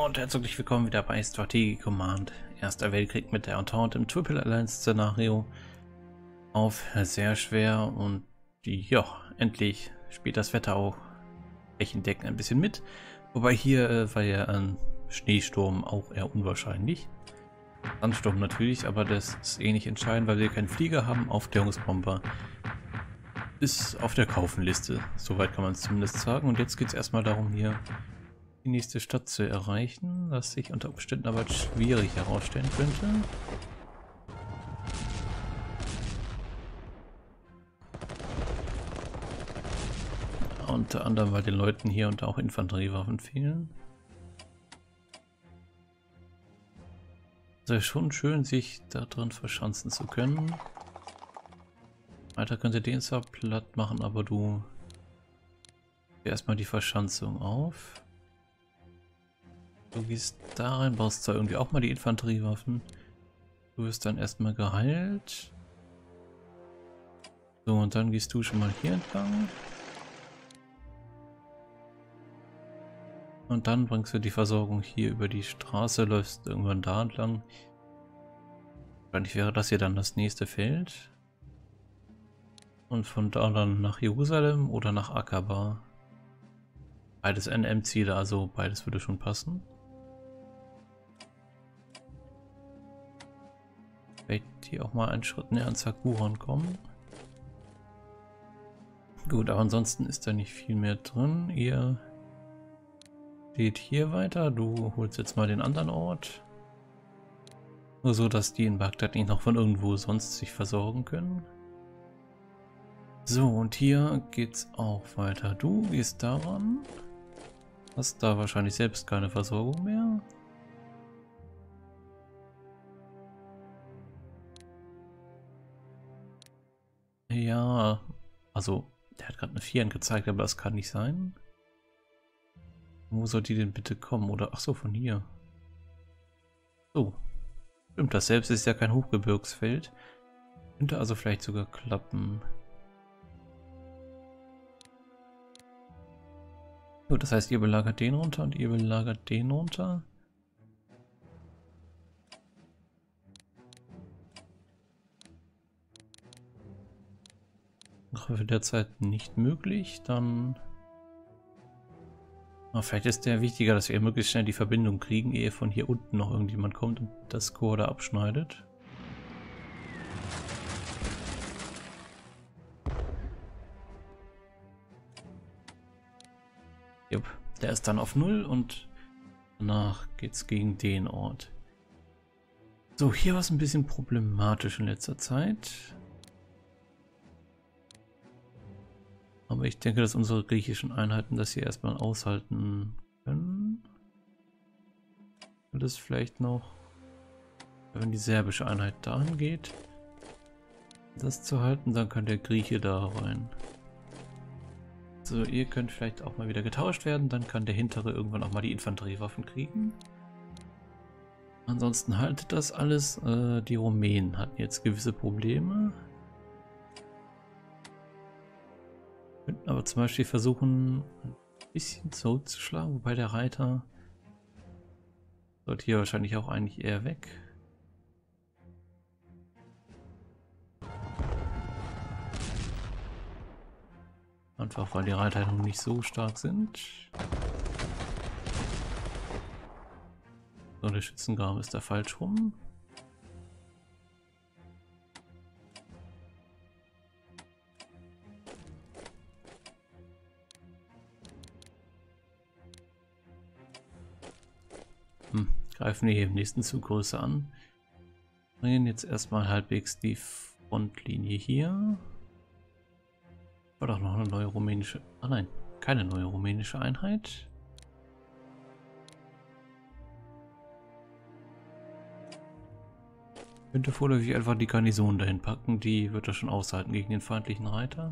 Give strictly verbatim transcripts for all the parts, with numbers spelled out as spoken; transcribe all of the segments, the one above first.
und herzlich willkommen wieder bei Strategie Command. Erster Weltkrieg mit der Entente im Triple Alliance Szenario auf sehr schwer und die, ja, endlich spielt das Wetter auch flächendeckend ein bisschen mit. Wobei hier äh, war ja ein Schneesturm auch eher unwahrscheinlich. Sandsturm natürlich, aber das ist eh nicht entscheidend, weil wir keinen Flieger haben. Aufklärungsbomber ist auf der Kaufenliste, soweit kann man es zumindest sagen. Und jetzt geht es erstmal darum, hier die nächste Stadt zu erreichen, was sich unter Umständen aber schwierig herausstellen könnte. Unter anderem, weil den Leuten hier und auch Infanteriewaffen fehlen. Es ist schon schön, sich da drin verschanzen zu können. Alter, könnte den zwar platt machen, aber du erstmal die Verschanzung auf. Du gehst da rein, brauchst zwar irgendwie auch mal die Infanteriewaffen. Du wirst dann erstmal geheilt. So, und dann gehst du schon mal hier entlang. Und dann bringst du die Versorgung hier über die Straße, läufst irgendwann da entlang. Wahrscheinlich wäre das hier dann das nächste Feld. Und von da dann nach Jerusalem oder nach Aqaba. Beides N M-Ziele, also beides würde schon passen. Vielleicht hier auch mal einen Schritt näher an Zakuran kommen. Gut, aber ansonsten ist da nicht viel mehr drin. Ihr geht hier weiter. Du holst jetzt mal den anderen Ort. Nur so, dass die in Bagdad nicht noch von irgendwo sonst sich versorgen können. So, und hier geht's auch weiter. Du gehst daran. Hast da wahrscheinlich selbst keine Versorgung mehr. Ja, also, der hat gerade eine vier gezeigt, aber das kann nicht sein. Wo soll die denn bitte kommen? Oder, ach so, von hier. So. Stimmt, das selbst ist ja kein Hochgebirgsfeld. Könnte also vielleicht sogar klappen. Gut, das heißt, ihr belagert den runter und ihr belagert den runter. Für derzeit nicht möglich, dann... Oh, vielleicht ist der wichtiger, dass wir möglichst schnell die Verbindung kriegen, ehe von hier unten noch irgendjemand kommt und das Korps da abschneidet. Jupp, der ist dann auf null und danach geht's gegen den Ort. So, hier war es ein bisschen problematisch in letzter Zeit. Aber ich denke, dass unsere griechischen Einheiten das hier erstmal aushalten können. Und das vielleicht noch, wenn die serbische Einheit dahin geht, das zu halten, dann kann der Grieche da rein. So, ihr könnt vielleicht auch mal wieder getauscht werden, dann kann der hintere irgendwann auch mal die Infanteriewaffen kriegen. Ansonsten haltet das alles. Äh, die Rumänen hatten jetzt gewisse Probleme. Könnten aber zum Beispiel versuchen, ein bisschen zurückzuschlagen, wobei der Reiter sollte hier wahrscheinlich auch eigentlich eher weg. Einfach weil die Reiter noch nicht so stark sind. So, der Schützengraben ist da falsch rum. Hm, greifen wir hier im nächsten Zug größer an. Bringen jetzt erstmal halbwegs die Frontlinie hier. War doch noch eine neue rumänische... Ah nein, keine neue rumänische Einheit. Könnte vorläufig einfach die Garnison dahin packen, die wird das schon aushalten gegen den feindlichen Reiter.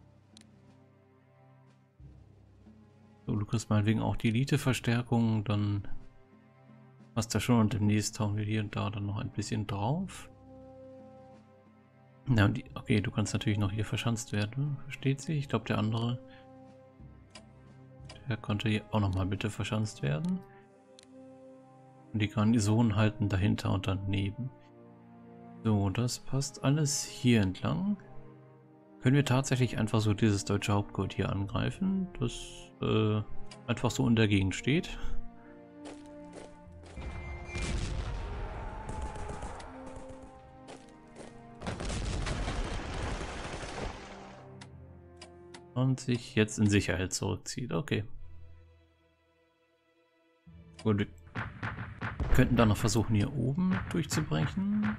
So, du kriegst meinetwegen auch die Elite-Verstärkung, dann hast du schon und demnächst hauen wir hier und da dann noch ein bisschen drauf. Ja, und die, okay, du kannst natürlich noch hier verschanzt werden, versteht sich. Ich glaube, der andere, der konnte hier auch noch mal bitte verschanzt werden. Und die Garnison halten dahinter und daneben. So, das passt alles hier entlang. Können wir tatsächlich einfach so dieses deutsche Hauptgold hier angreifen, das äh, einfach so in der Gegend steht. Und sich jetzt in Sicherheit zurückzieht. Okay. Gut, wir könnten dann noch versuchen, hier oben durchzubrechen.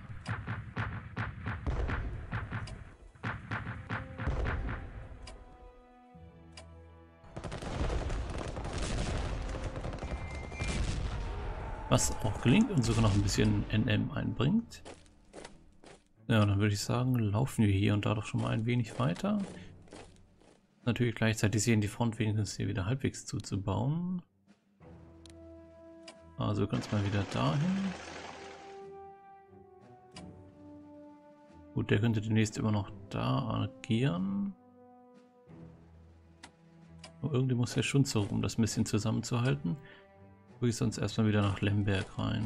Was auch gelingt und sogar noch ein bisschen N M einbringt. Ja, dann würde ich sagen, laufen wir hier und da doch schon mal ein wenig weiter. Natürlich gleichzeitig sehen die Front wenigstens hier wieder halbwegs zuzubauen. Also ganz mal wieder dahin. Gut, der könnte demnächst immer noch da agieren. Aber irgendwie muss der schon zurück, um das ein bisschen zusammenzuhalten. Gucke ich sonst erstmal wieder nach Lemberg rein.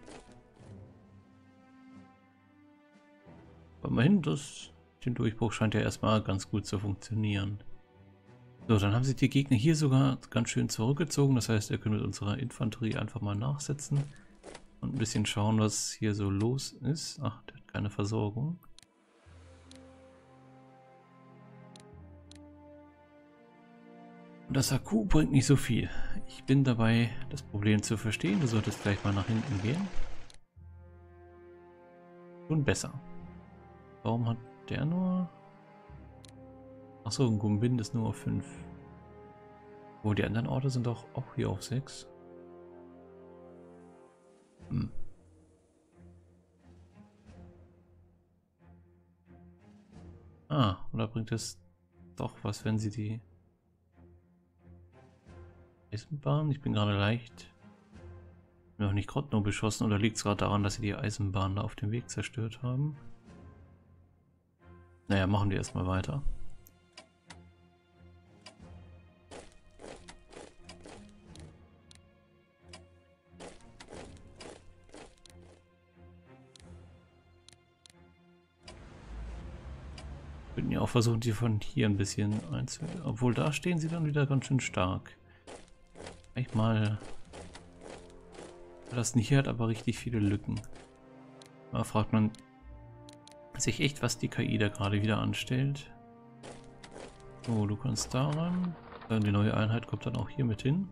Aber immerhin, das, den Durchbruch scheint ja erstmal ganz gut zu funktionieren. So, dann haben sich die Gegner hier sogar ganz schön zurückgezogen. Das heißt, wir können mit unserer Infanterie einfach mal nachsetzen und ein bisschen schauen, was hier so los ist. Ach, der hat keine Versorgung. Und das Akku bringt nicht so viel. Ich bin dabei, das Problem zu verstehen. Du solltest gleich mal nach hinten gehen. Schon besser. Warum hat der nur... Achso, ein Gumbind ist nur auf fünf. Oh, die anderen Orte sind doch auch hier auf sechs. Hm. Ah, oder bringt es doch was, wenn sie die Eisenbahn? Ich bin gerade leicht. Noch nicht Grotno beschossen, oder liegt es gerade daran, dass sie die Eisenbahn da auf dem Weg zerstört haben? Naja, machen wir erstmal weiter. Wir könnten ja auch versuchen, die von hier ein bisschen einzu... Obwohl, da stehen sie dann wieder ganz schön stark. Vielleicht mal... Das hier hat aber richtig viele Lücken. Da fragt man sich echt, was die K I da gerade wieder anstellt. Oh, du kannst da ran. Die neue Einheit kommt dann auch hier mit hin.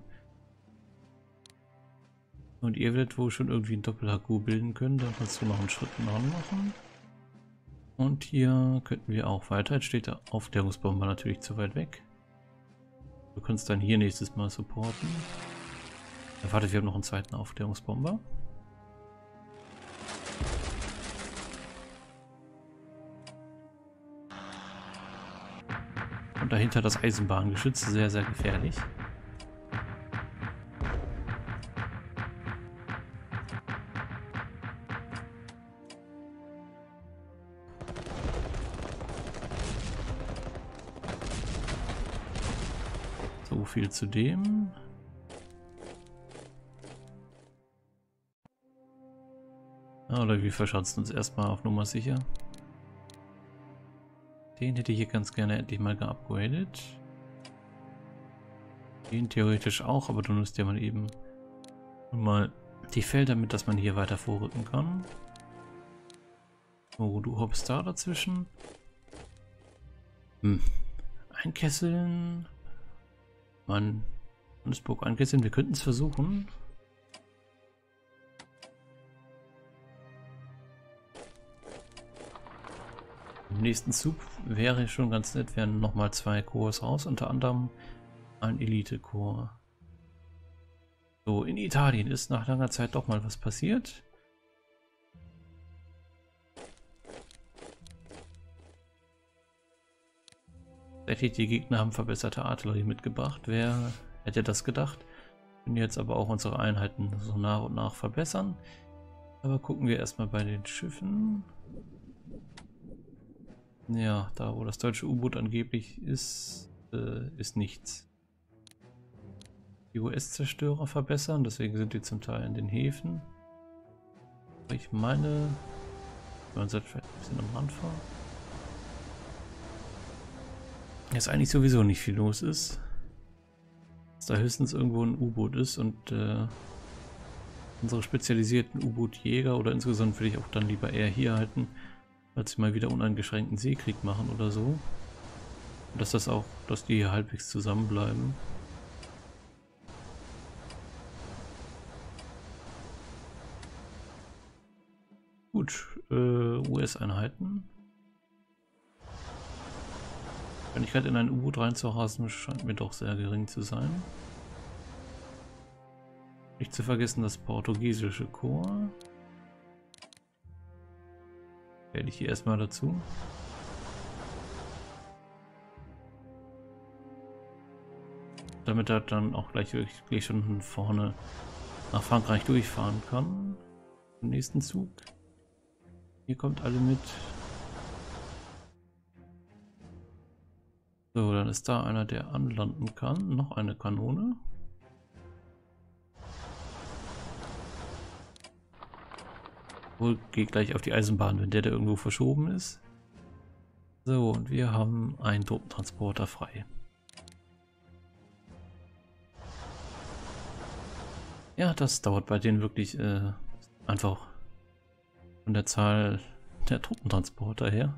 Und ihr werdet wohl schon irgendwie ein Doppel-H Q bilden können. Dann kannst du noch einen Schritt ran machen. Und hier könnten wir auch weiter. Jetzt steht der Aufklärungsbomber natürlich zu weit weg. Du kannst dann hier nächstes Mal supporten. Ja, warte, wir haben noch einen zweiten Aufklärungsbomber. Und dahinter das Eisenbahngeschütz, sehr, sehr gefährlich. So viel zu dem. Oder wir verschanzen uns erstmal auf Nummer sicher. Den hätte ich hier ganz gerne endlich mal geupgradet. Den theoretisch auch, aber du nutzt ja mal eben mal die Felder mit, dass man hier weiter vorrücken kann. Oh, du hoppst da dazwischen. Hm. Einkesseln. Mann. Bundesburg einkesseln. Wir könnten es versuchen. Im nächsten Zug wäre schon ganz nett, wären nochmal zwei Korps raus, unter anderem ein Elite-Korps. So, in Italien ist nach langer Zeit doch mal was passiert. Tatsächlich, die Gegner haben verbesserte Artillerie mitgebracht. Wer hätte das gedacht? Können jetzt aber auch unsere Einheiten so nach und nach verbessern. Aber gucken wir erstmal bei den Schiffen. Ja, da wo das deutsche U-Boot angeblich ist, äh, ist nichts. die U S-Zerstörer verbessern, deswegen sind die zum Teil in den Häfen. Ich meine, man sollte vielleicht ein bisschen am Rand fahren. Jetzt eigentlich sowieso nicht viel los ist. Dass da höchstens irgendwo ein U-Boot ist und äh, unsere spezialisierten U-Boot-Jäger oder insgesamt würde ich auch dann lieber eher hier halten, als sie mal wieder uneingeschränkten Seekrieg machen oder so. Und dass das auch, dass die hier halbwegs zusammenbleiben. Gut, äh, U S-Einheiten. Die Wahrscheinlichkeit in ein U-Boot reinzurasen scheint mir doch sehr gering zu sein. Nicht zu vergessen das portugiesische Korps. Wähle ich hier erstmal dazu. Damit er dann auch gleich wirklich schon vorne nach Frankreich durchfahren kann. Im nächsten Zug. Hier kommt alle mit. So, dann ist da einer, der anlanden kann. Noch eine Kanone. Wohl geht gleich auf die Eisenbahn, wenn der da irgendwo verschoben ist. So, und wir haben einen Truppentransporter frei. Ja, das dauert bei denen wirklich äh, einfach von der Zahl der Truppentransporter her.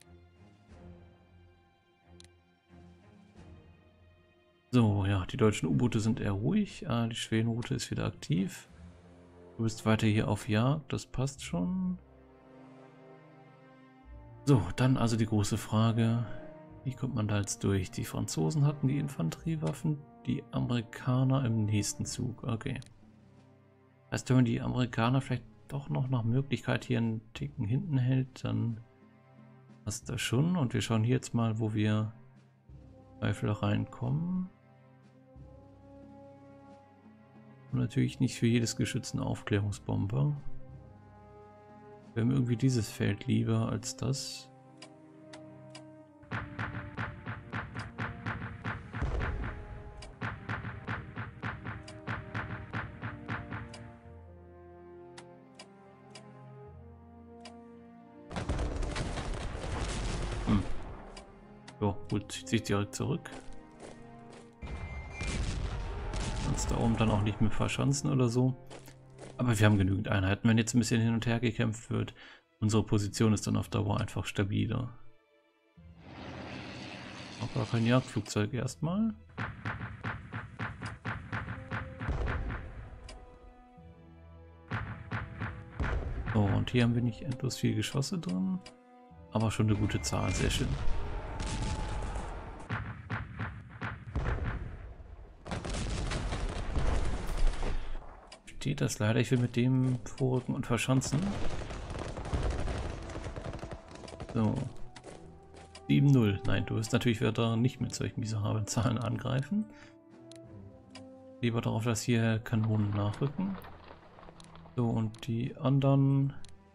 So, ja, die deutschen U-Boote sind eher ruhig. Ah, die Schwedenroute ist wieder aktiv. Du bist weiter hier auf Jagd, das passt schon. So, dann also die große Frage, wie kommt man da jetzt durch? Die Franzosen hatten die Infanteriewaffen, die Amerikaner im nächsten Zug. Okay. Heißt, wenn man die Amerikaner vielleicht doch noch nach Möglichkeit hier einen Ticken hinten hält, dann passt das schon. Und wir schauen hier jetzt mal, wo wir Zweifel reinkommen. Und natürlich nicht für jedes Geschütz eine Aufklärungsbombe. Wir haben irgendwie dieses Feld lieber als das. Hm. So, gut, zieht sich direkt zurück. Da oben dann auch nicht mehr verschanzen oder so. Aber wir haben genügend Einheiten. Wenn jetzt ein bisschen hin und her gekämpft wird, unsere Position ist dann auf Dauer einfach stabiler. Aber kein Jagdflugzeug erstmal. So, und hier haben wir nicht endlos viel Geschosse drin, aber schon eine gute Zahl, sehr schön. Steht das leider, ich will mit dem vorrücken und verschanzen. So. sieben null. Nein, du wirst natürlich wieder nicht mit solchen miserablen Zahlen angreifen. Lieber darauf, dass hier Kanonen nachrücken. So, und die anderen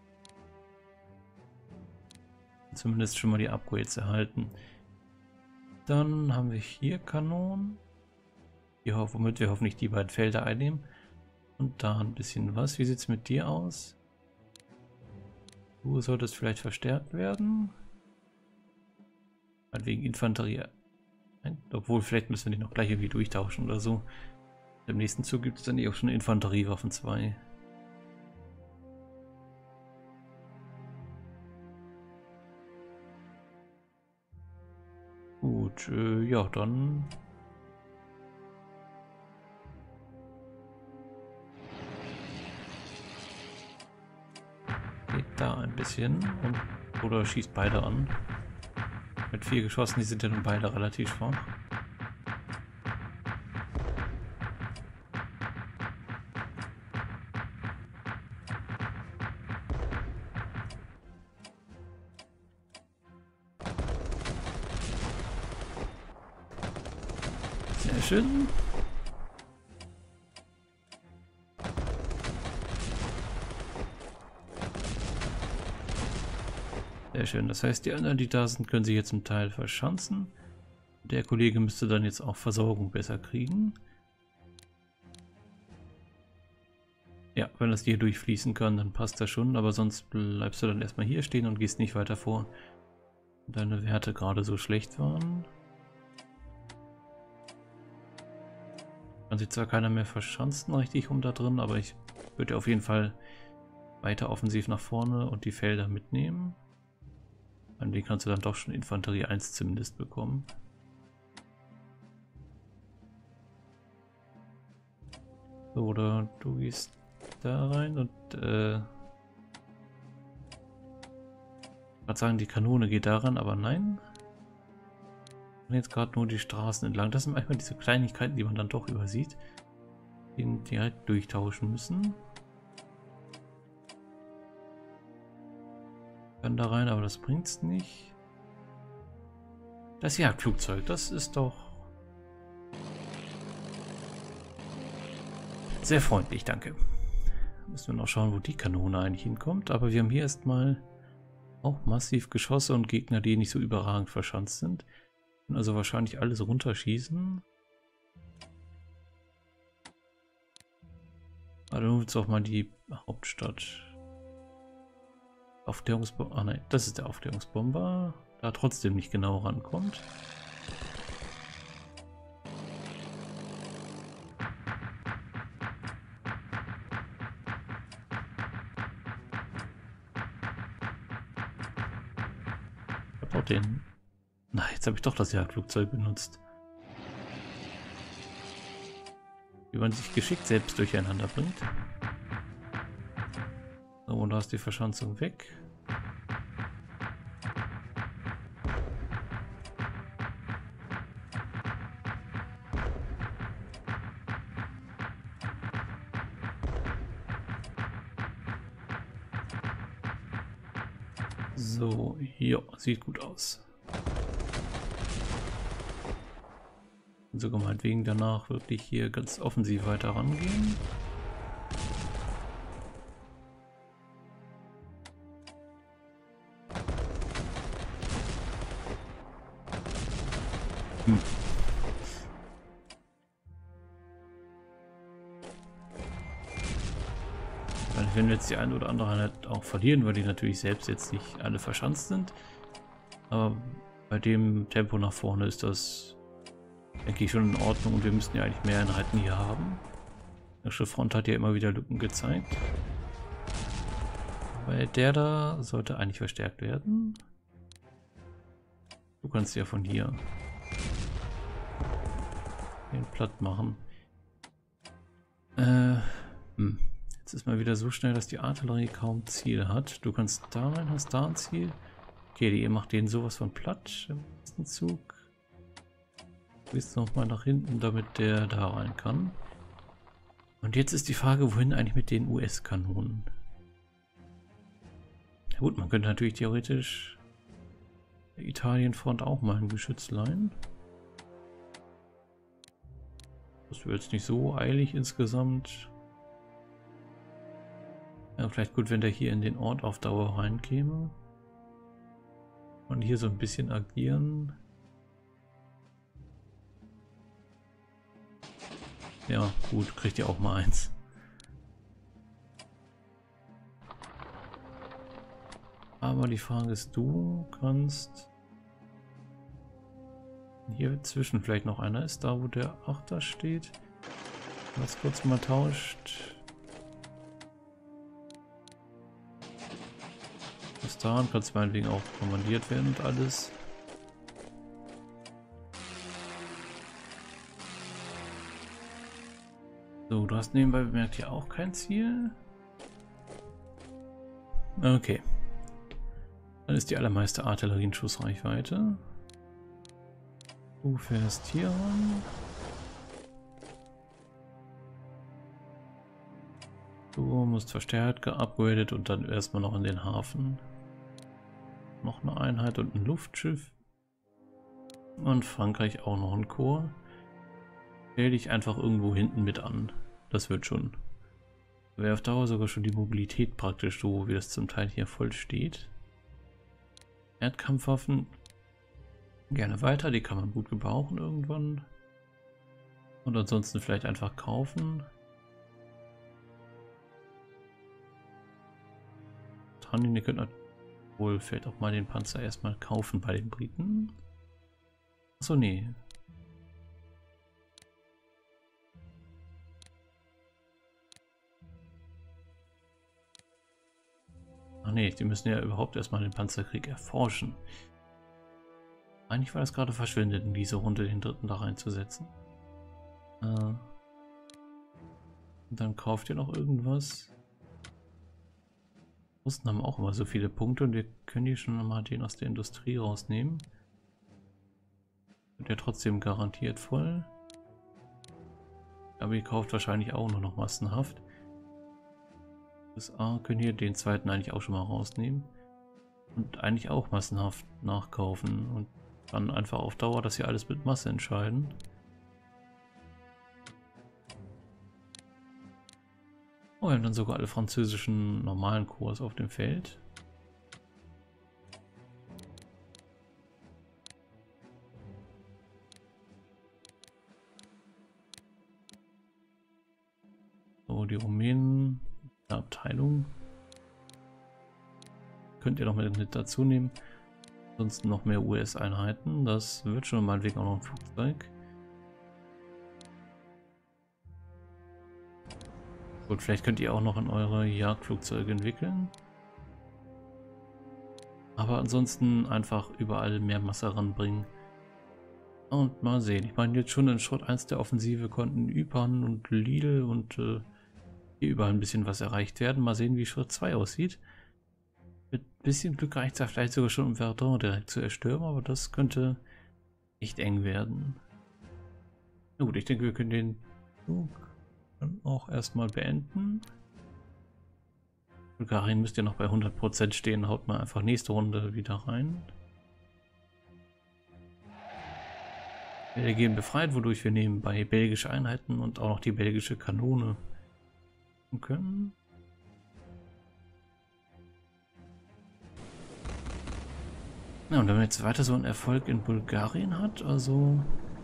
zumindest schon mal die Upgrades erhalten. Dann haben wir hier Kanonen. Hier, womit wir hoffentlich die beiden Felder einnehmen. Und da ein bisschen was. Wie sieht es mit dir aus? Du solltest vielleicht verstärkt werden. Wegen Infanterie. Nein, obwohl, vielleicht müssen wir die noch gleich irgendwie durchtauschen oder so. Im nächsten Zug gibt es dann eh auch schon Infanteriewaffen zwei. Gut, äh, ja, dann... Geht da ein bisschen und oder schießt beide an. Mit vier Geschossen, die sind ja nun beide relativ schwach. Sehr schön. Sehr schön, das heißt, die anderen, die da sind, können sich jetzt zum Teil verschanzen. Der Kollege müsste dann jetzt auch Versorgung besser kriegen. Ja, wenn das hier durchfließen kann, dann passt das schon, aber sonst bleibst du dann erstmal hier stehen und gehst nicht weiter vor. Deine Werte gerade so schlecht waren. Kann sich zwar keiner mehr verschanzen richtig rum da drin, aber ich würde auf jeden Fall weiter offensiv nach vorne und die Felder mitnehmen. An denen kannst du dann doch schon Infanterie eins zumindest bekommen. So, oder du gehst da rein und äh, ich würde sagen, die Kanone geht daran, aber nein. Und jetzt gerade nur die Straßen entlang. Das sind manchmal diese Kleinigkeiten, die man dann doch übersieht. Die direkt durchtauschen müssen. Können da rein, aber das bringt's nicht. Das Jagdflugzeug, das ist doch sehr freundlich, danke. Müssen wir noch schauen, wo die Kanone eigentlich hinkommt. Aber wir haben hier erstmal auch massiv Geschosse und Gegner, die nicht so überragend verschanzt sind. Können also wahrscheinlich alles runterschießen. Aber dann jetzt auch mal die Hauptstadt. Aufklärungsbomber. Ah nein, das ist der Aufklärungsbomber. Da trotzdem nicht genau rankommt. Ich hab auch den. Na, jetzt habe ich doch das Jagdflugzeug benutzt. Wie man sich geschickt selbst durcheinander bringt. So, und da ist die Verschanzung weg. So, ja, sieht gut aus. Und sogar meinetwegen danach wirklich hier ganz offensiv weiter rangehen. Hm. Wenn wir jetzt die eine oder andere Einheit auch verlieren, weil die natürlich selbst jetzt nicht alle verschanzt sind. Aber bei dem Tempo nach vorne ist das, denke ich, schon in Ordnung und wir müssten ja eigentlich mehr Einheiten hier haben. Die Front hat ja immer wieder Lücken gezeigt. Weil der da sollte eigentlich verstärkt werden. Du kannst ja von hier den platt machen. Äh, hm. Jetzt ist mal wieder so schnell, dass die Artillerie kaum Ziel hat. Du kannst da rein, hast da ein Ziel. Okay, ihr macht den sowas von platt im nächsten Zug. Du gehst nochmal nach hinten, damit der da rein kann. Und jetzt ist die Frage, wohin eigentlich mit den U S-Kanonen? Ja gut, man könnte natürlich theoretisch der Italienfront auch mal ein Geschütz leihen. Das wäre jetzt nicht so eilig insgesamt. Ja, vielleicht gut, wenn der hier in den Ort auf Dauer reinkäme. Und hier so ein bisschen agieren. Ja, gut, kriegt ihr auch mal eins. Aber die Frage ist, du kannst hier zwischen vielleicht noch einer ist, da wo der Achter steht. Was kurz mal tauscht. Bis daran kann es meinetwegen auch kommandiert werden und alles. So, du hast nebenbei bemerkt hier auch kein Ziel. Okay. Dann ist die allermeiste Artillerie in Schussreichweite. Du fährst hier ran. Du musst verstärkt geupgradet und dann erstmal noch in den Hafen. Noch eine Einheit und ein Luftschiff. Und Frankreich auch noch ein Korps. Stell dich einfach irgendwo hinten mit an. Das wird schon. Wäre auf Dauer sogar schon die Mobilität praktisch so, wie das zum Teil hier voll steht. Erdkampfwaffen gerne weiter, die kann man gut gebrauchen irgendwann. Und ansonsten vielleicht einfach kaufen. Großbritannien. Ihr könnt wohl vielleicht auch mal den Panzer erstmal kaufen bei den Briten. Achso, nee. Ach nee, die müssen ja überhaupt erstmal den Panzerkrieg erforschen. Eigentlich war das gerade verschwindet, in diese Runde den dritten da reinzusetzen. Äh, und dann kauft ihr noch irgendwas. Russen haben auch immer so viele Punkte und wir können die schon mal den aus der Industrie rausnehmen. Wird ja trotzdem garantiert voll. Aber ihr kauft wahrscheinlich auch nur noch massenhaft. U S A können hier den zweiten eigentlich auch schon mal rausnehmen. Und eigentlich auch massenhaft nachkaufen. Und dann einfach auf Dauer, dass sie alles mit Masse entscheiden. Oh, wir haben dann sogar alle französischen normalen Korps auf dem Feld. So, die Rumänen, eine Abteilung. Könnt ihr noch mit dazu nehmen. Ansonsten noch mehr U S-Einheiten. Das wird schon mal wegen auch noch ein Flugzeug. Gut, vielleicht könnt ihr auch noch in eure Jagdflugzeuge entwickeln. Aber ansonsten einfach überall mehr Masse ranbringen. Und mal sehen. Ich meine, jetzt schon in Schritt eins der Offensive konnten Ypern und Lille und äh, hier überall ein bisschen was erreicht werden. Mal sehen, wie Schritt zwei aussieht. Mit ein bisschen Glück reicht es ja vielleicht sogar schon, um Verdun direkt zu erstürmen, aber das könnte echt eng werden. Na gut, ich denke, wir können den Zug dann auch erstmal beenden. Bulgarien müsste ja noch bei hundert Prozent stehen, haut mal einfach nächste Runde wieder rein. Belgien befreit, wodurch wir nebenbei belgische Einheiten und auch noch die belgische Kanone können. Ja, und wenn man jetzt weiter so einen Erfolg in Bulgarien hat, also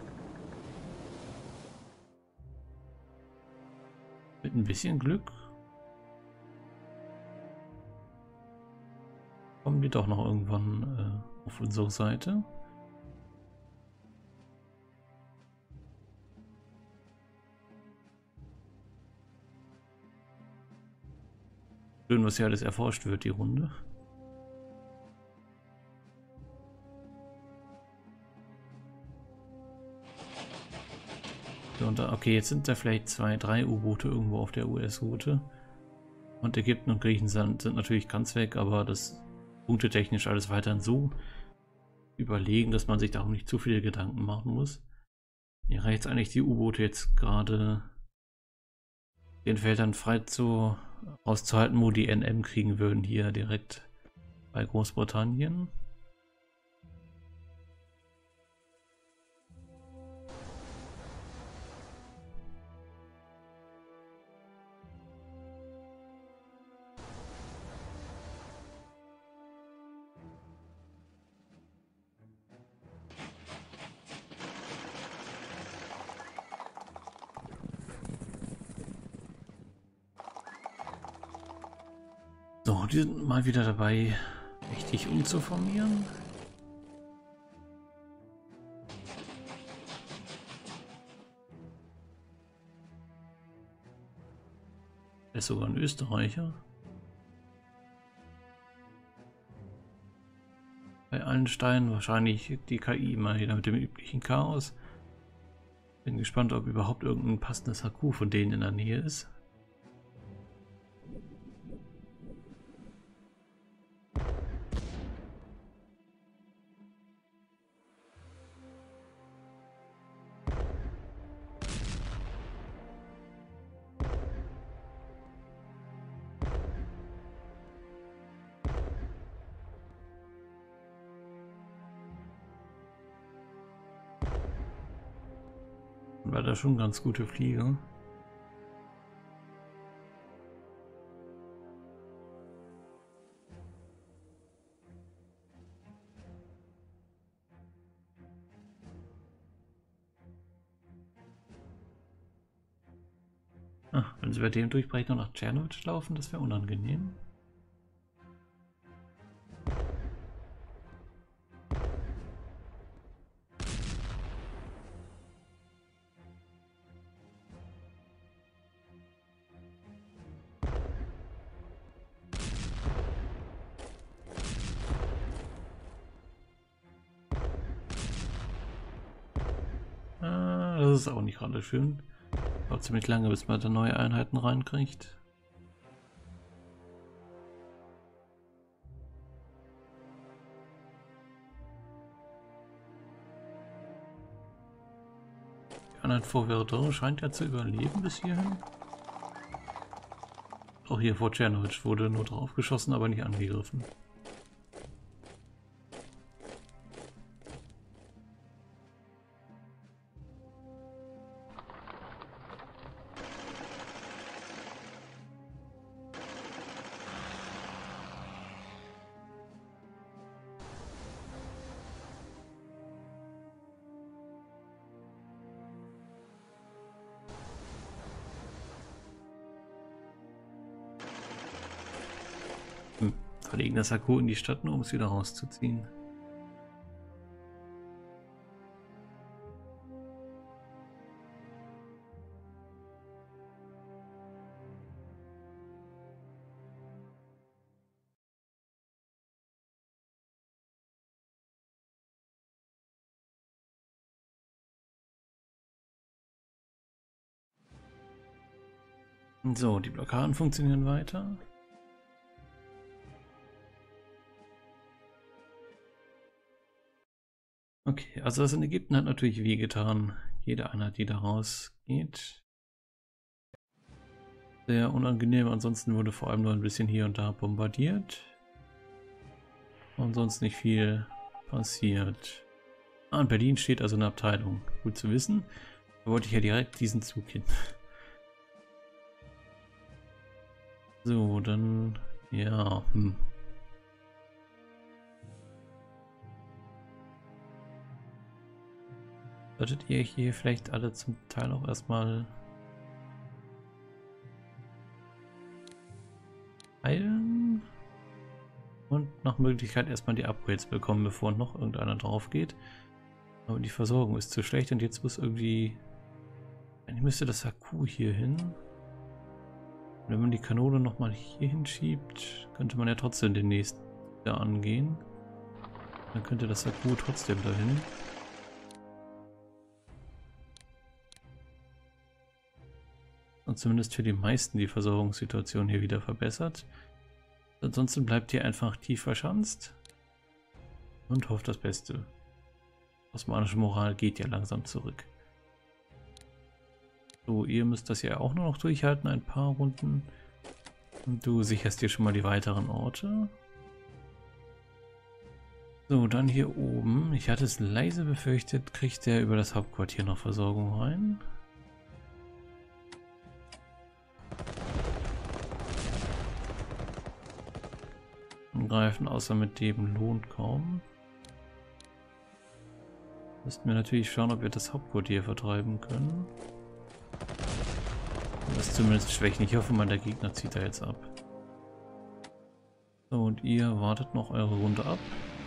mit ein bisschen Glück kommen die doch noch irgendwann äh, auf unsere Seite. Schön, was hier alles erforscht wird, die Runde. So, und da, okay, jetzt sind da vielleicht zwei, drei U-Boote irgendwo auf der U S-Route. Und Ägypten und Griechenland sind natürlich ganz weg, aber das punktetechnisch alles weiterhin so überlegen, dass man sich darum nicht zu viele Gedanken machen muss. Hier reicht es eigentlich, die U-Boote jetzt gerade den Feldern frei zu auszuhalten, wo die N M kriegen würden, hier direkt bei Großbritannien. So, die sind mal wieder dabei, richtig umzuformieren. Er ist sogar ein Österreicher. Bei allen Steinen wahrscheinlich die K I immer wieder mit dem üblichen Chaos. Bin gespannt, ob überhaupt irgendein passendes H Q von denen in der Nähe ist. War da schon ganz gute Flieger. Ah, wenn sie bei dem Durchbrechen nach Tschernowitz laufen, das wäre unangenehm. Ah, das ist auch nicht gerade schön. Dauert ziemlich lange, bis man da neue Einheiten reinkriegt. Die anderen Vorwärter scheint ja zu überleben bis hierhin. Auch hier vor Czernowitz wurde nur drauf geschossen, aber nicht angegriffen. Hm. Verlegen das Akku in die Stadt, nur um es wieder rauszuziehen. So, die Blockaden funktionieren weiter. Okay, also das in Ägypten hat natürlich wehgetan. Jede Einheit, die da rausgeht. Sehr unangenehm, ansonsten wurde vor allem nur ein bisschen hier und da bombardiert. Und sonst nicht viel passiert. Ah, in Berlin steht also eine Abteilung. Gut zu wissen. Da wollte ich ja direkt diesen Zug hin. So, dann... Ja, hm. Solltet ihr hier vielleicht alle zum Teil auch erstmal heilen und nach Möglichkeit erstmal die Upgrades bekommen, bevor noch irgendeiner drauf geht. Aber die Versorgung ist zu schlecht und jetzt muss irgendwie... Eigentlich müsste das Akku hier hin. Wenn man die Kanone nochmal hier hinschiebt, könnte man ja trotzdem den nächsten da angehen. Dann könnte das Akku trotzdem dahin. Und zumindest für die meisten die Versorgungssituation hier wieder verbessert. Ansonsten bleibt ihr einfach tief verschanzt und hofft das Beste. Osmanische Moral geht ja langsam zurück. So, ihr müsst das ja auch nur noch durchhalten, ein paar Runden. Und du sicherst dir schon mal die weiteren Orte. So, dann hier oben. Ich hatte es leise befürchtet, kriegt der über das Hauptquartier noch Versorgung rein. Greifen, außer mit dem lohnt kaum. Müssten wir natürlich schauen, ob wir das Hauptquartier vertreiben können. Das zumindest schwächen. Ich hoffe mal, der Gegner zieht da jetzt ab. So, und ihr wartet noch eure Runde ab.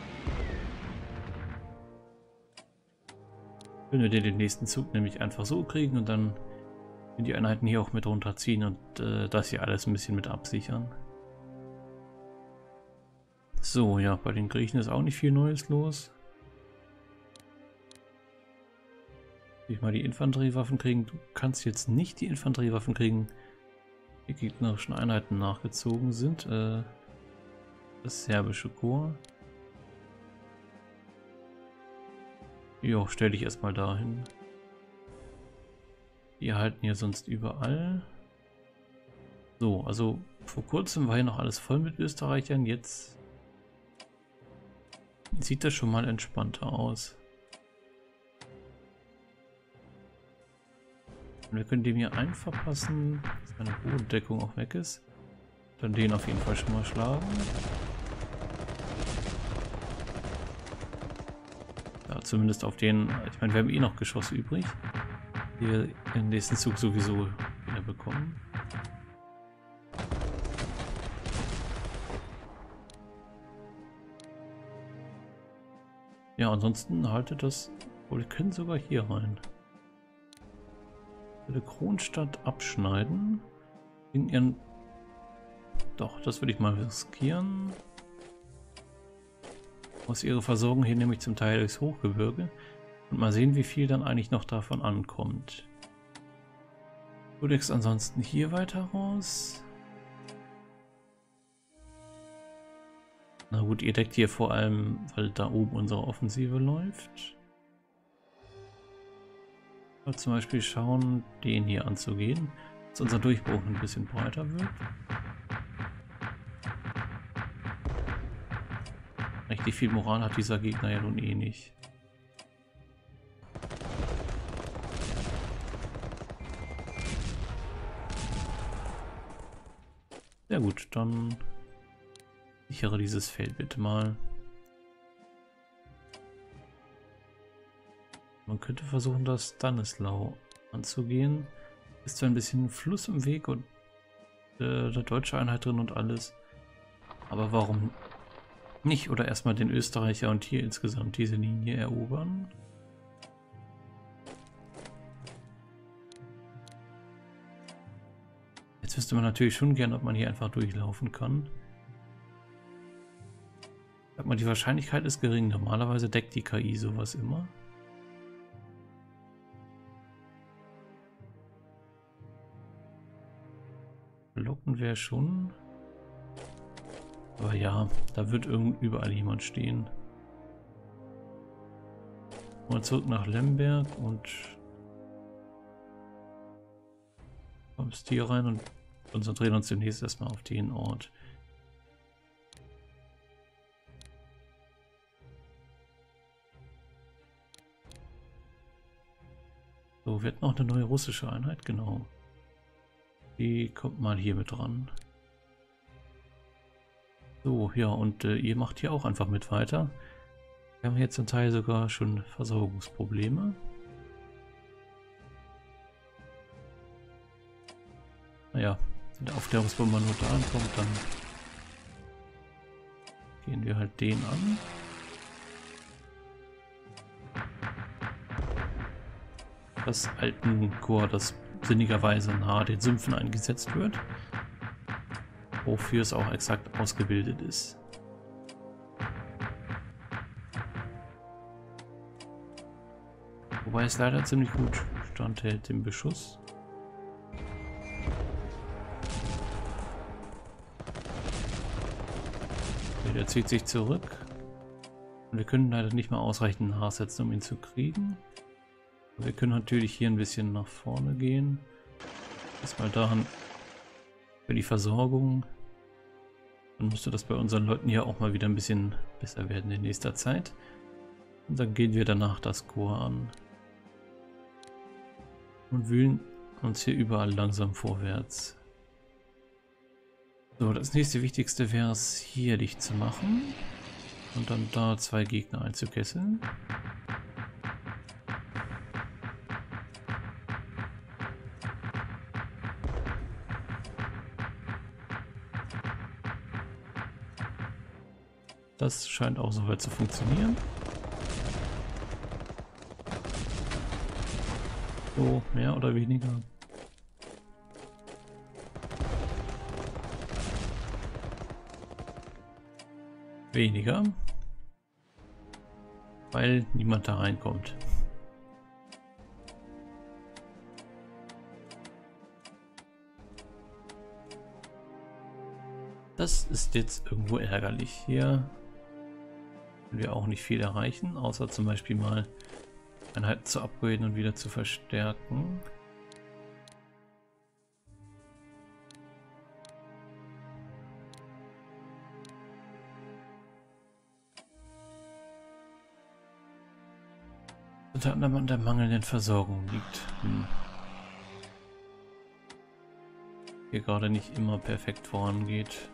Wenn wir den nächsten Zug nämlich einfach so kriegen und dann die Einheiten hier auch mit runterziehen und äh, das hier alles ein bisschen mit absichern. So, ja, bei den Griechen ist auch nicht viel Neues los. Ich mal die Infanteriewaffen kriegen. Du kannst jetzt nicht die Infanteriewaffen kriegen, die gegnerischen Einheiten nachgezogen sind. Äh, das serbische Korps. Jo, stell dich erstmal dahin. Die halten hier sonst überall. So, also vor kurzem war hier noch alles voll mit Österreichern. Jetzt sieht das schon mal entspannter aus. Und wir können dem hier einen verpassen, dass meine Bodendeckung auch weg ist. Dann den auf jeden Fall schon mal schlagen. Ja, zumindest auf den, ich meine, wir haben eh noch Geschosse übrig, die wir im nächsten Zug sowieso wieder bekommen. Ja, ansonsten haltet das, oh, wir können sogar hier rein. Ich würde Kronstadt abschneiden. In ihren, doch, das würde ich mal riskieren. Aus ihrer Versorgung hier nämlich zum Teil durchs Hochgebirge. Und mal sehen, wie viel dann eigentlich noch davon ankommt. Codex ansonsten hier weiter raus. Na gut, ihr deckt hier vor allem, weil da oben unsere Offensive läuft. Mal zum Beispiel schauen, den hier anzugehen, dass unser Durchbruch ein bisschen breiter wird. Richtig viel Moral hat dieser Gegner ja nun eh nicht. Sehr gut, dann sichere dieses Feld bitte mal. Man könnte versuchen, das Stanislau anzugehen. Ist zwar ein bisschen Fluss im Weg und äh, da deutsche Einheit drin und alles. Aber warum nicht? Oder erstmal den Österreicher und hier insgesamt diese Linie erobern. Jetzt wüsste man natürlich schon gern, ob man hier einfach durchlaufen kann. Sag mal, die Wahrscheinlichkeit ist gering. Normalerweise deckt die K I sowas immer. Blocken wir schon. Aber ja, da wird irgend überall jemand stehen. Mal zurück nach Lemberg und kommst hier rein und konzentrieren uns demnächst erstmal auf den Ort. So, wir hatten noch eine neue russische Einheit, genau. Die kommt mal hier mit dran. So, ja, und äh, ihr macht hier auch einfach mit weiter. Wir haben jetzt zum Teil sogar schon Versorgungsprobleme. Naja, wenn der Aufklärungsbomber nur da ankommt, dann gehen wir halt den an. Das alten Korps, das sinnigerweise nahe den Sümpfen eingesetzt wird, wofür es auch exakt ausgebildet ist. Wobei es leider ziemlich gut standhält im Beschuss. Okay, der zieht sich zurück. Und wir können leider nicht mal ausreichend nachsetzen, um ihn zu kriegen. Wir können natürlich hier ein bisschen nach vorne gehen. Erstmal daran für die Versorgung. Dann müsste das bei unseren Leuten hier auch mal wieder ein bisschen besser werden in nächster Zeit. Und dann gehen wir danach das Korps an. Und wühlen uns hier überall langsam vorwärts. So, das nächste Wichtigste wäre es, hier dicht zu machen. Und dann da zwei Gegner einzukesseln. Das scheint auch soweit zu funktionieren. So, mehr oder weniger. Weniger. Weil niemand da reinkommt. Das ist jetzt irgendwo ärgerlich. Hier können wir auch nicht viel erreichen, außer zum Beispiel mal Einheiten zu upgraden und wieder zu verstärken. Unter anderem an der mangelnden Versorgung liegt. Hm. Hier gerade nicht immer perfekt vorangeht.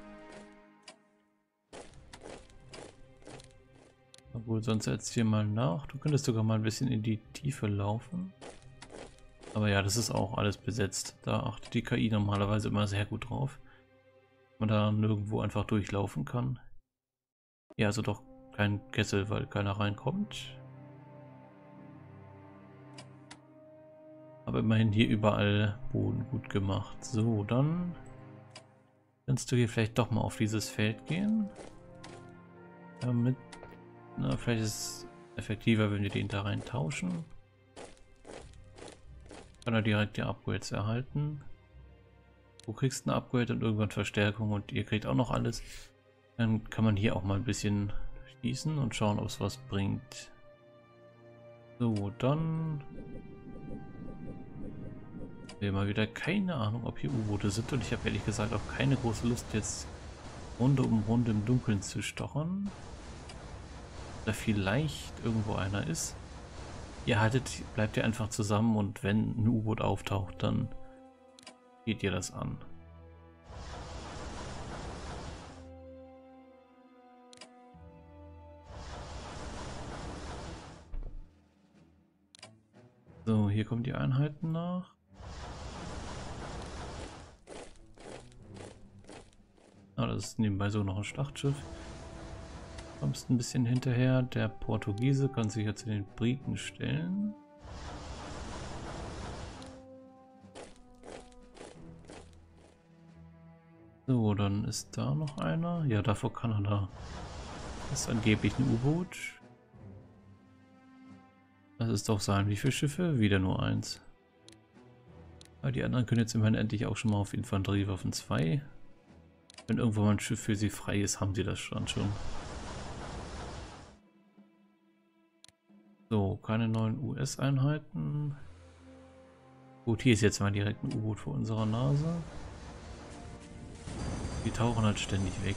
Na gut, sonst setzt hier mal nach. Du könntest sogar mal ein bisschen in die Tiefe laufen. Aber ja, das ist auch alles besetzt. Da achtet die K I normalerweise immer sehr gut drauf. Man da nirgendwo einfach durchlaufen kann. Ja, also doch kein Kessel, weil keiner reinkommt. Aber immerhin hier überall Boden gut gemacht. So, dann kannst du hier vielleicht doch mal auf dieses Feld gehen. Damit, na, vielleicht ist effektiver, wenn wir den da rein tauschen. Kann er direkt die Upgrades erhalten. Du kriegst ein Upgrade und irgendwann Verstärkung und ihr kriegt auch noch alles. Dann kann man hier auch mal ein bisschen schießen und schauen, ob es was bringt. So, dann... Wir haben mal wieder keine Ahnung, ob hier U-Boote sind und ich habe ehrlich gesagt auch keine große Lust, jetzt Runde um Runde im Dunkeln zu stochern. Da vielleicht irgendwo einer ist. Ihr haltet, bleibt ihr einfach zusammen und wenn ein U-Boot auftaucht, dann geht ihr das an. So, hier kommen die Einheiten nach. Ah, das ist nebenbei so noch ein Schlachtschiff. Kommst ein bisschen hinterher. Der Portugiese kann sich jetzt zu den Briten stellen. So, dann ist da noch einer. Ja, da vor Kanada. Das ist angeblich ein U-Boot. Das ist doch sein. Wie viele Schiffe? Wieder nur eins. Aber die anderen können jetzt immerhin endlich auch schon mal auf Infanteriewaffen zwei. Wenn irgendwo mal ein Schiff für sie frei ist, haben sie das dann schon. So, keine neuen U S-Einheiten. Gut, hier ist jetzt mal direkt ein U-Boot vor unserer Nase. Die tauchen halt ständig weg.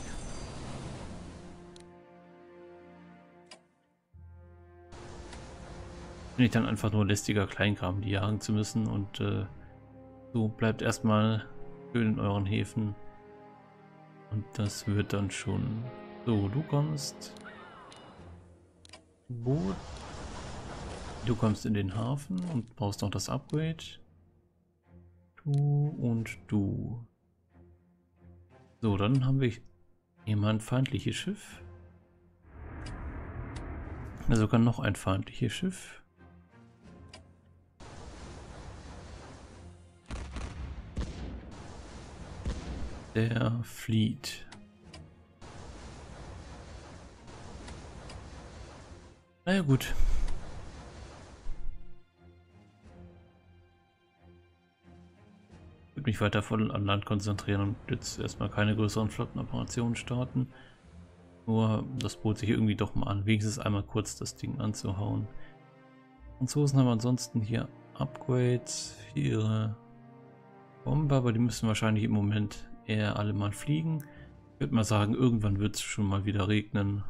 Finde ich dann einfach nur lästiger Kleinkram, die jagen zu müssen und äh, so bleibt erstmal schön in euren Häfen. Und das wird dann schon. So, du kommst. Boot. Du kommst in den Hafen und brauchst noch das Upgrade. Du und du. So, dann haben wir hier mal ein feindliches Schiff. Sogar noch ein feindliches Schiff. Der flieht. Naja gut. Ich würde mich weiter voll an Land konzentrieren und jetzt erstmal keine größeren Flottenoperationen starten. Nur das bot sich irgendwie doch mal an, wenigstens einmal kurz das Ding anzuhauen. Franzosen haben ansonsten hier Upgrades für ihre Bomber, aber die müssen wahrscheinlich im Moment eher alle mal fliegen. Ich würde mal sagen, irgendwann wird es schon mal wieder regnen.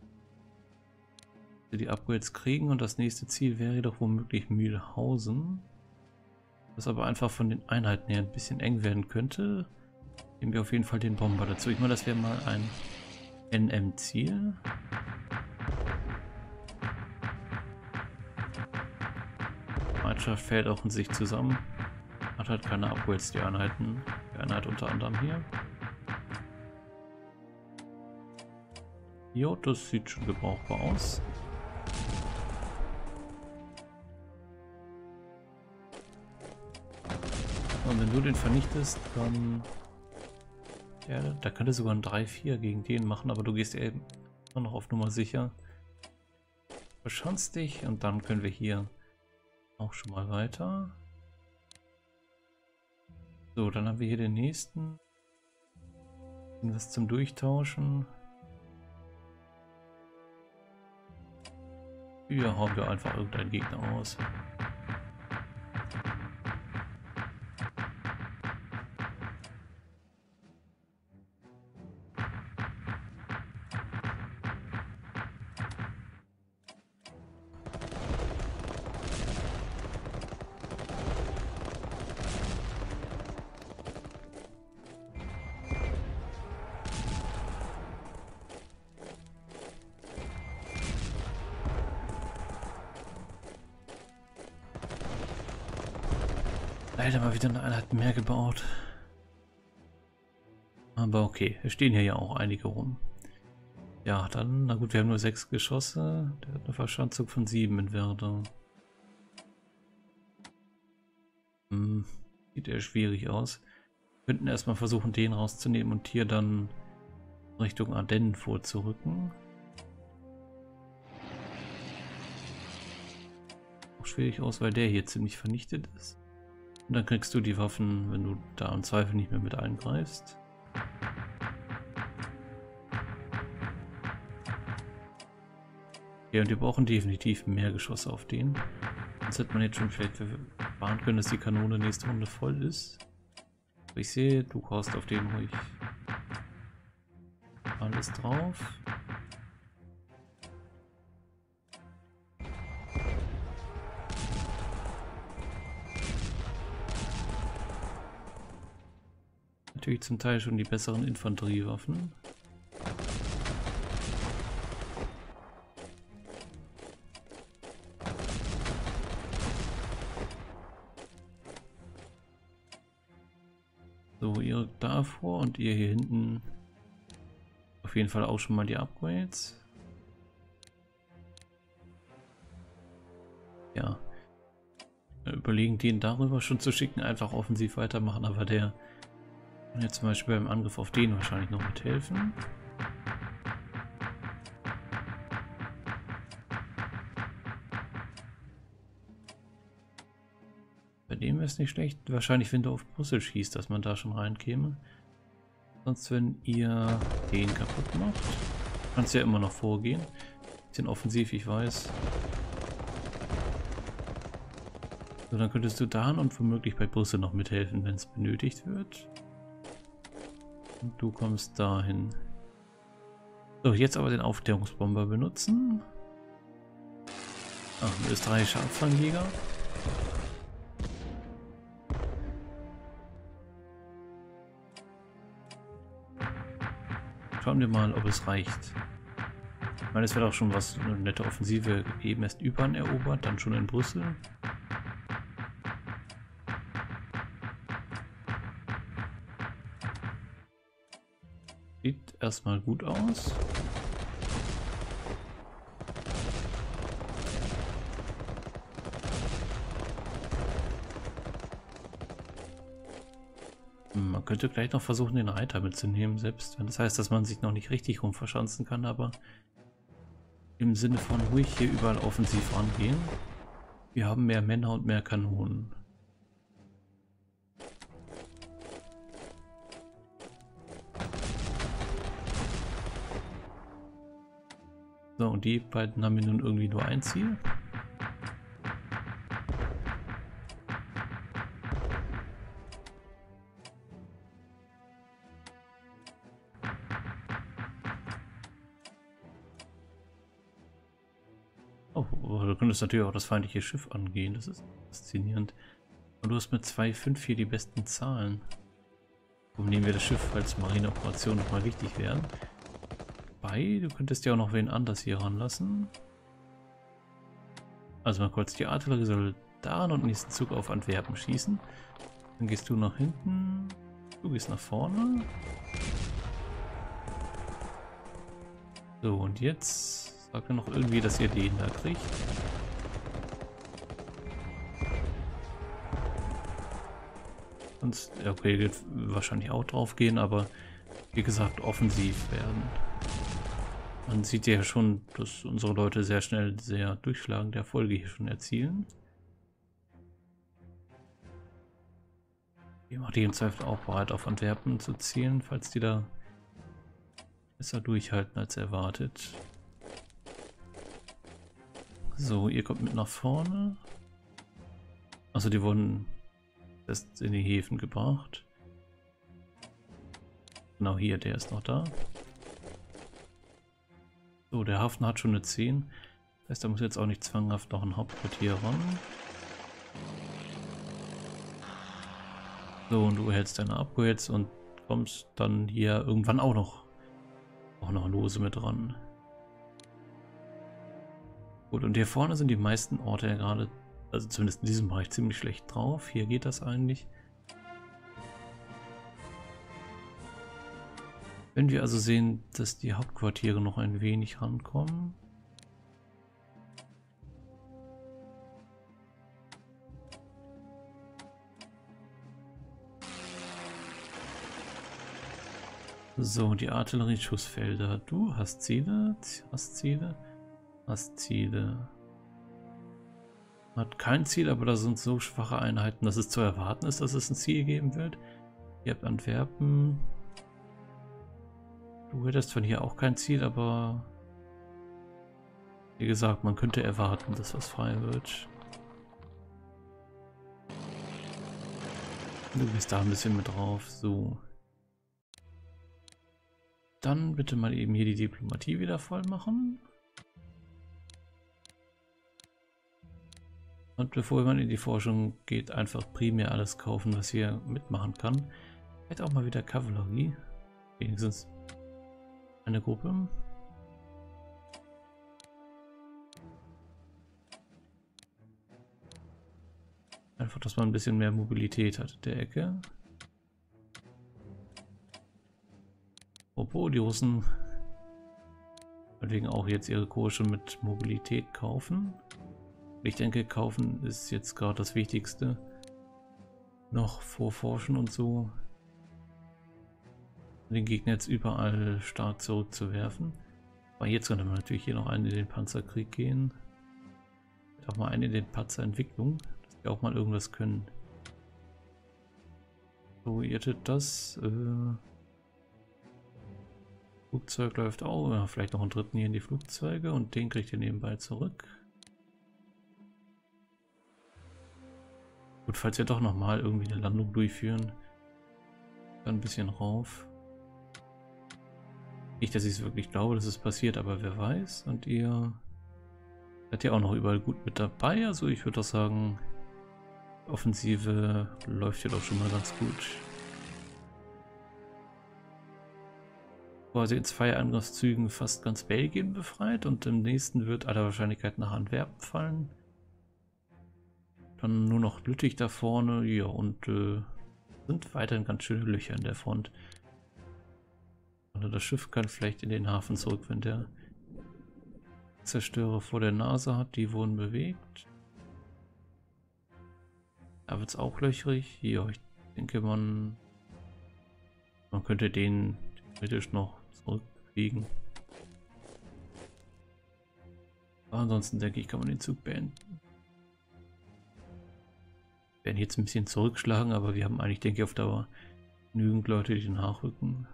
Wir die Upgrades kriegen und das nächste Ziel wäre doch womöglich Mühlhausen. Was aber einfach von den Einheiten her ein bisschen eng werden könnte. Nehmen wir auf jeden Fall den Bomber dazu. Ich meine, das wäre mal ein N M-Ziel. Mannschaft fällt auch in sich zusammen. Hat halt keine Upgrades, die Einheiten. Die Einheit unter anderem hier. Jo, das sieht schon gebrauchbar aus. Und wenn du den vernichtest, dann... Ja, da könnte sogar ein drei vier gegen den machen, aber du gehst eben immer noch auf Nummer sicher. Verschanzt dich und dann können wir hier auch schon mal weiter. So, dann haben wir hier den nächsten. Was zum Durchtauschen. Hier hauen wir einfach irgendeinen Gegner aus. Leider mal wieder eine Einheit mehr gebaut. Aber okay, es stehen hier ja auch einige rum. Ja, dann, na gut, wir haben nur sechs Geschosse. Der hat eine Verschanzung von sieben in Werder. Hm, sieht eher schwierig aus. Wir könnten erstmal versuchen, den rauszunehmen und hier dann Richtung Ardennen vorzurücken. schwierig aus, weil der hier ziemlich vernichtet ist. Und dann kriegst du die Waffen, wenn du da im Zweifel nicht mehr mit eingreifst. Ja, und wir brauchen definitiv mehr Geschosse auf den. Sonst hätte man jetzt schon vielleicht warnen können, dass die Kanone nächste Runde voll ist. Aber ich sehe, du haust auf den ruhig alles drauf. Natürlich zum Teil schon die besseren Infanteriewaffen. So, ihr davor und ihr hier hinten auf jeden Fall auch schon mal die Upgrades. Ja. Überlegen, den darüber schon zu schicken, einfach offensiv weitermachen, aber der kann jetzt zum Beispiel beim Angriff auf den wahrscheinlich noch mithelfen. Bei dem wäre es nicht schlecht. Wahrscheinlich, wenn du auf Brüssel schießt, dass man da schon reinkäme. Sonst, wenn ihr den kaputt macht, kannst du ja immer noch vorgehen. Bisschen offensiv, ich weiß. So, dann könntest du da und womöglich bei Brüssel noch mithelfen, wenn es benötigt wird. Und du kommst dahin. So, jetzt aber den Aufklärungsbomber benutzen. Ach, ein österreichischer Abfangjäger. Schauen wir mal, ob es reicht. Ich meine, es wäre auch schon was, eine nette Offensive, eben erst Ypern erobert, dann schon in Brüssel. Sieht erstmal gut aus. Man könnte gleich noch versuchen, den Reiter mitzunehmen, selbst wenn das heißt, dass man sich noch nicht richtig rum verschanzen kann, aber im Sinne von ruhig hier überall offensiv rangehen. Wir haben mehr Männer und mehr Kanonen. So, und die beiden haben wir nun irgendwie nur ein Ziel. Oh, du könntest natürlich auch das feindliche Schiff angehen, das ist faszinierend. Und du hast mit zwei Komma fünf hier die besten Zahlen. Warum nehmen wir das Schiff, falls Marineoperationen nochmal wichtig werden? Bei, du könntest ja auch noch wen anders hier ranlassen. Also mal kurz, die Artillerie soll daran und nächsten Zug auf Antwerpen schießen. Dann gehst du nach hinten, du gehst nach vorne. So, und jetzt sagt er noch irgendwie, dass ihr den da kriegt. Sonst, ja, okay, wird wahrscheinlich auch drauf gehen, aber wie gesagt, offensiv werden. Man sieht ja schon, dass unsere Leute sehr schnell sehr durchschlagende Erfolge hier schon erzielen. Ich mache die im Zweifel auch bereit, auf Antwerpen zu zielen, falls die da besser durchhalten als erwartet. So, ihr kommt mit nach vorne. Also die wurden erst in die Häfen gebracht. Genau hier, der ist noch da. So, der Hafen hat schon eine zehn. Das heißt, da muss jetzt auch nicht zwanghaft noch ein Hauptquartier ran. So, und du hältst deine Upgrades und kommst dann hier irgendwann auch noch, auch noch lose mit ran. Gut, und hier vorne sind die meisten Orte ja gerade, also zumindest in diesem Bereich, ziemlich schlecht drauf. Hier geht das eigentlich. Wenn wir also sehen, dass die Hauptquartiere noch ein wenig rankommen. So, die Artillerieschussfelder. Du hast Ziele, hast Ziele, hast Ziele. Hat kein Ziel, aber da sind so schwache Einheiten, dass es zu erwarten ist, dass es ein Ziel geben wird. Ihr habt Antwerpen. Du hättest von hier auch kein Ziel, aber wie gesagt, man könnte erwarten, dass was frei wird. Du bist da ein bisschen mit drauf, so. Dann bitte mal eben hier die Diplomatie wieder voll machen. Und bevor man in die Forschung geht, einfach primär alles kaufen, was hier mitmachen kann. Vielleicht auch mal wieder Kavallerie. Wenigstens eine Gruppe. Einfach, dass man ein bisschen mehr Mobilität hat in der Ecke. Obwohl die Russen wegen auch jetzt ihre Kurse mit Mobilität kaufen. Ich denke, kaufen ist jetzt gerade das Wichtigste. Noch vorforschen und so. Den Gegner jetzt überall stark zurückzuwerfen. Aber jetzt könnte man natürlich hier noch einen in den Panzerkrieg gehen. Auch mal einen in den Panzerentwicklung, dass die auch mal irgendwas können. So, ihr hättet das. Äh, Flugzeug läuft auch. Ja, vielleicht noch einen dritten hier in die Flugzeuge und den kriegt ihr nebenbei zurück. Gut, falls wir doch noch mal irgendwie eine Landung durchführen, dann ein bisschen rauf. Nicht, dass ich es wirklich glaube, dass es passiert, aber wer weiß. Und ihr seid ja auch noch überall gut mit dabei. Also ich würde doch sagen, Offensive läuft hier doch schon mal ganz gut. Quasi in zwei Angriffszügen fast ganz Belgien befreit und im nächsten wird aller Wahrscheinlichkeit nach Antwerpen fallen. Dann nur noch Lüttich da vorne, ja, und äh, sind weiterhin ganz schöne Löcher in der Front. Das Schiff kann vielleicht in den Hafen zurück, wenn der Zerstörer vor der Nase hat. Die wurden bewegt. Da wird es auch löchrig. Ja, ich denke, man, man könnte den theoretisch noch zurückkriegen. Aber ansonsten denke ich, kann man den Zug beenden. Wir werden jetzt ein bisschen zurückschlagen, aber wir haben eigentlich, denke ich, auf Dauer genügend Leute, die nachrücken.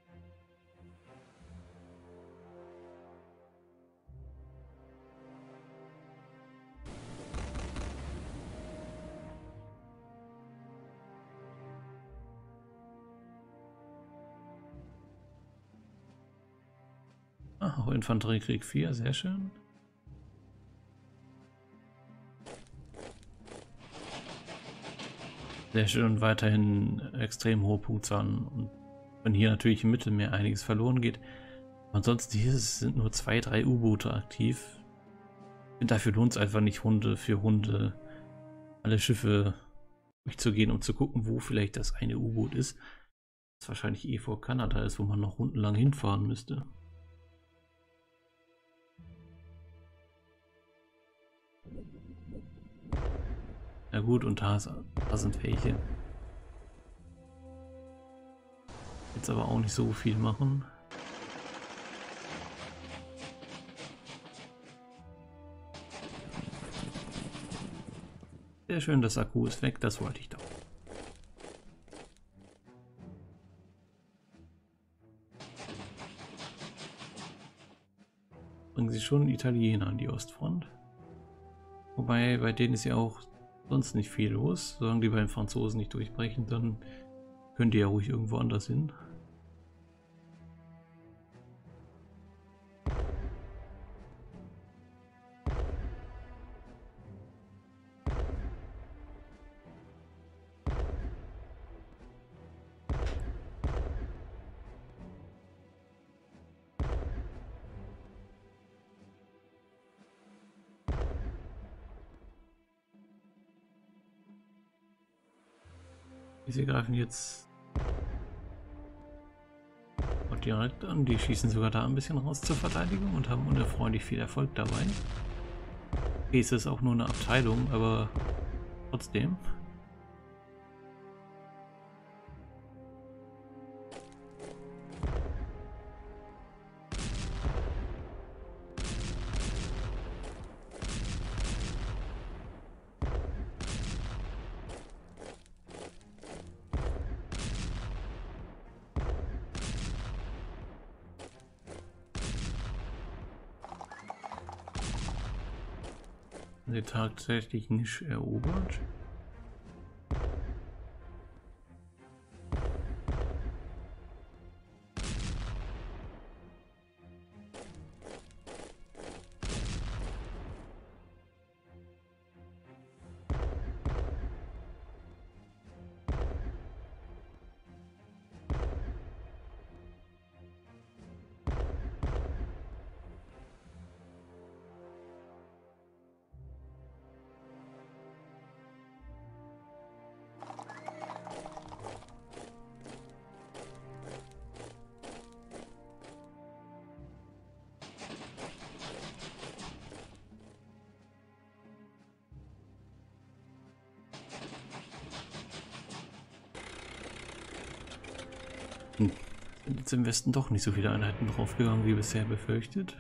Ah, auch Infanteriekrieg vier, sehr schön. Sehr schön, weiterhin extrem hohe Punktzahlen und wenn hier natürlich im Mittelmeer einiges verloren geht. Ansonsten hier sind nur zwei, drei U-Boote aktiv. Und dafür lohnt es einfach nicht, Runde für Runde alle Schiffe durchzugehen, um zu gucken, wo vielleicht das eine U-Boot ist. Das wahrscheinlich eh vor Kanada ist, wo man noch rundenlang hinfahren müsste. Na gut, und da, ist, da sind welche. Jetzt aber auch nicht so viel machen. Sehr schön, das Akku ist weg, das wollte ich doch. Bringen sie schon Italiener an die Ostfront. Wobei, bei denen ist ja auch sonst nicht viel los. Solange die bei den Franzosen nicht durchbrechen, dann können die ja ruhig irgendwo anders hin. Sie greifen jetzt direkt an. Die schießen sogar da ein bisschen raus zur Verteidigung und haben unerfreulich viel Erfolg dabei. Okay, es ist auch nur eine Abteilung, aber trotzdem. sie tatsächlich nicht erobert. Hm. Sind jetzt im Westen doch nicht so viele Einheiten draufgegangen wie bisher befürchtet.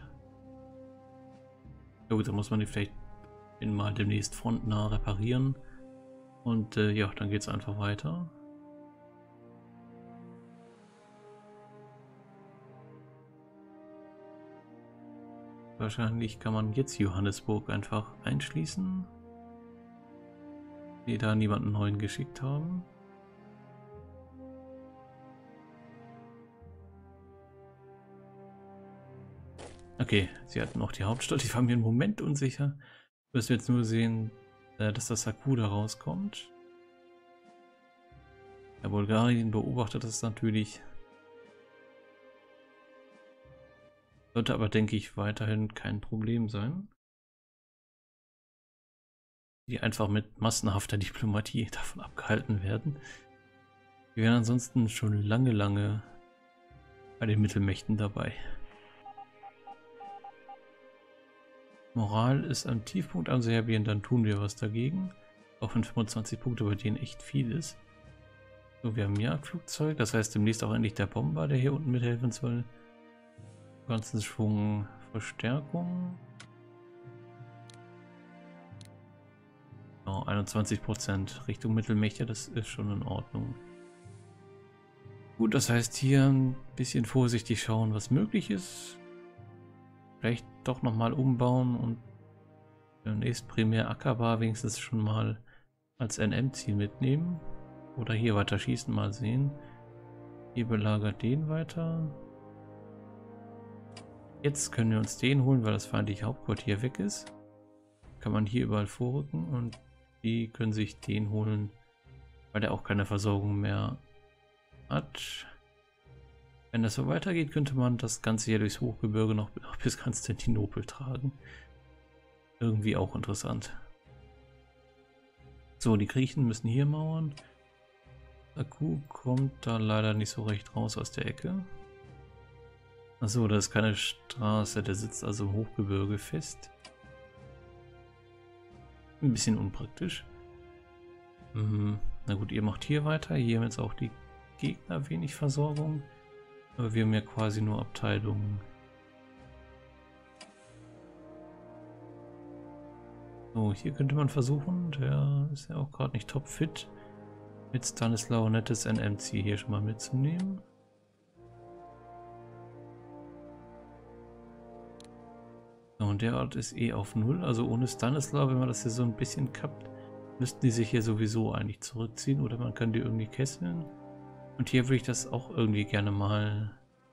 Ja gut, da muss man die vielleicht mal demnächst frontnah reparieren. Und äh, ja, dann geht es einfach weiter. Wahrscheinlich kann man jetzt Johannesburg einfach einschließen, die da niemanden neuen geschickt haben. Okay, sie hatten auch die Hauptstadt. Ich war mir einen Moment unsicher. Müssen wir jetzt nur sehen, dass das Sakuda rauskommt. Der Bulgarien beobachtet das natürlich. Sollte aber, denke ich, weiterhin kein Problem sein. Die einfach mit massenhafter Diplomatie davon abgehalten werden. Wir wären ansonsten schon lange, lange bei den Mittelmächten dabei. Moral ist am Tiefpunkt an Serbien, dann tun wir was dagegen. Auch wenn fünfundzwanzig Punkte bei denen echt viel ist. So, wir haben ein Jagdflugzeug, das heißt demnächst auch endlich der Bomber, der hier unten mithelfen soll. Ganzen Schwung Verstärkung. Oh, einundzwanzig Prozent Richtung Mittelmächte, das ist schon in Ordnung. Gut, das heißt hier ein bisschen vorsichtig schauen, was möglich ist. Vielleicht doch nochmal umbauen und demnächst primär Akaba wenigstens schon mal als N M-Ziel mitnehmen. Oder hier weiter schießen, mal sehen. Hier belagert den weiter. Jetzt können wir uns den holen, weil das feindliche Hauptquartier weg ist. Kann man hier überall vorrücken und die können sich den holen, weil der auch keine Versorgung mehr hat. Wenn das so weitergeht, könnte man das Ganze hier durchs Hochgebirge noch bis Konstantinopel tragen. Irgendwie auch interessant. So, die Griechen müssen hier mauern. Saku kommt da leider nicht so recht raus aus der Ecke. Achso, da ist keine Straße, der sitzt also im Hochgebirge fest. Ein bisschen unpraktisch. Hm, na gut, ihr macht hier weiter. Hier haben jetzt auch die Gegner wenig Versorgung. Aber wir haben ja quasi nur Abteilungen. So, hier könnte man versuchen, der ist ja auch gerade nicht topfit, mit Stanislaw nettes N M C hier schon mal mitzunehmen. So, und der Ort ist eh auf null, also ohne Stanislaw, wenn man das hier so ein bisschen kappt, müssten die sich hier sowieso eigentlich zurückziehen oder man kann die irgendwie kesseln. Und hier würde ich das auch irgendwie gerne mal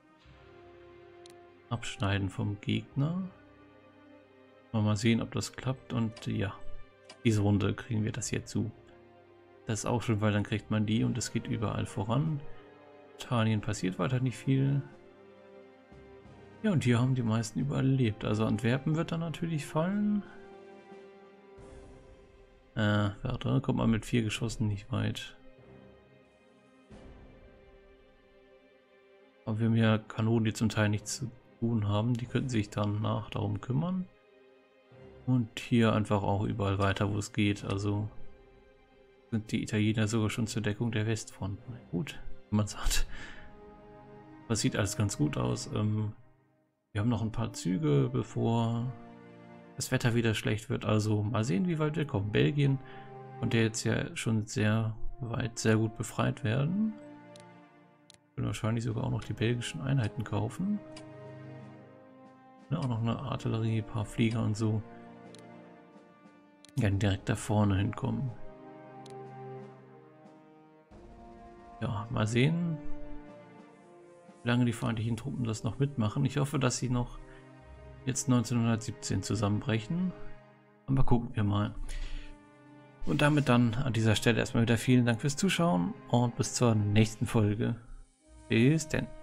abschneiden vom Gegner. Mal sehen, ob das klappt und ja, diese Runde kriegen wir das hier zu. Das ist auch schon, weil dann kriegt man die und es geht überall voran. Italien passiert weiter nicht viel. Ja, und hier haben die meisten überlebt. Also Antwerpen wird dann natürlich fallen. Äh, warte, kommt man mit vier Geschossen nicht weit. Aber wir haben ja Kanonen, die zum Teil nichts zu tun haben. Die könnten sich dann nach darum kümmern. Und hier einfach auch überall weiter, wo es geht. Also sind die Italiener sogar schon zur Deckung der Westfront. Na gut, wenn man sagt. Das sieht alles ganz gut aus. Ähm, wir haben noch ein paar Züge, bevor das Wetter wieder schlecht wird. Also mal sehen, wie weit wir kommen. Belgien konnte jetzt ja schon sehr weit, sehr gut befreit werden. Können wahrscheinlich sogar auch noch die belgischen Einheiten kaufen. Ja, auch noch eine Artillerie, ein paar Flieger und so. Kann direkt da vorne hinkommen. Ja, mal sehen, wie lange die feindlichen Truppen das noch mitmachen. Ich hoffe, dass sie noch jetzt neunzehnhundertsiebzehn zusammenbrechen. Aber gucken wir mal. Und damit dann an dieser Stelle erstmal wieder vielen Dank fürs Zuschauen und bis zur nächsten Folge. Bis denn.